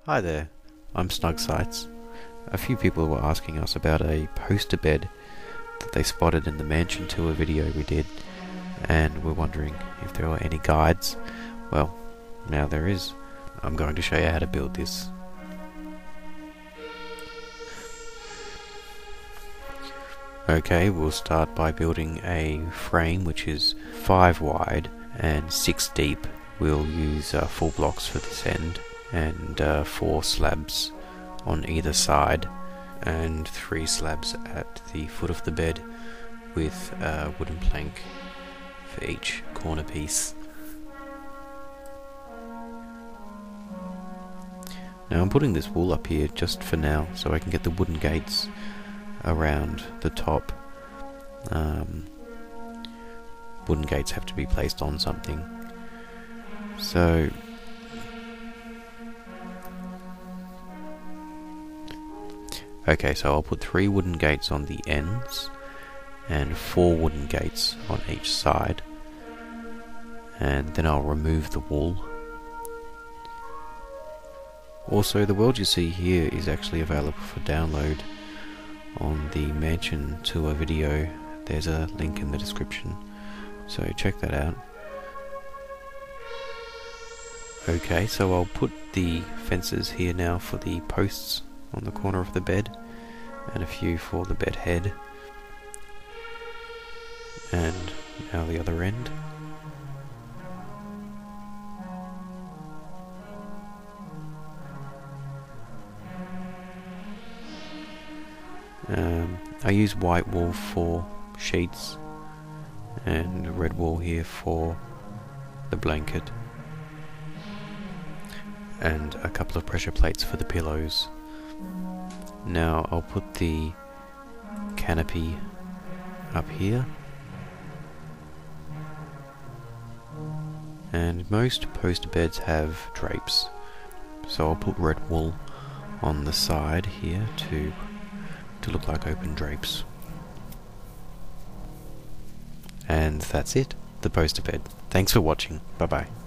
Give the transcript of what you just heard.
Hi there, I'm Snug Sites. A few people were asking us about a poster bed that they spotted in the mansion tour video we did, and we're wondering if there were any guides. Well, now there is. I'm going to show you how to build this. Okay, we'll start by building a frame which is 5 wide and 6 deep. We'll use 4 blocks for this end and 4 slabs on either side and 3 slabs at the foot of the bed with a wooden plank for each corner piece. Now I'm putting this wall up here just for now so I can get the wooden gates around the top. Wooden gates have to be placed on something. So I'll put 3 wooden gates on the ends and 4 wooden gates on each side, and then I'll remove the wall. Also, the world you see here is actually available for download on the mansion tour video. There's a link in the description, so check that out. Okay, so I'll put the fences here now for the posts on the corner of the bed, and a few for the bed head, and now the other end. I use white wool for sheets and red wool here for the blanket, and a couple of pressure plates for the pillows. Now I'll put the canopy up here, and most poster beds have drapes, so I'll put red wool on the side here to look like open drapes. And that's it, the poster bed. Thanks for watching. Bye bye.